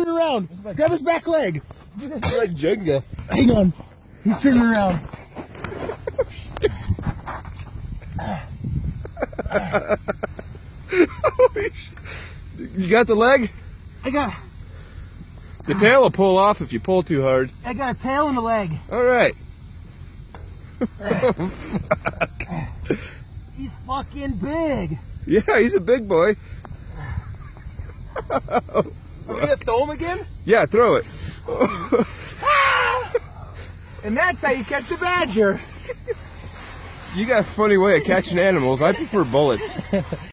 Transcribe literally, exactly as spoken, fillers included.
turning around. Grab his back leg. This is like Jenga. Hang on. He's turning around. You got the leg? I got The tail will pull off if you pull too hard. I got a tail and a leg. Alright. He's fucking big. Yeah, he's a big boy. Are we gonna throw him again? Yeah, throw it. And that's how you catch a badger. You got a funny way of catching animals. I prefer bullets.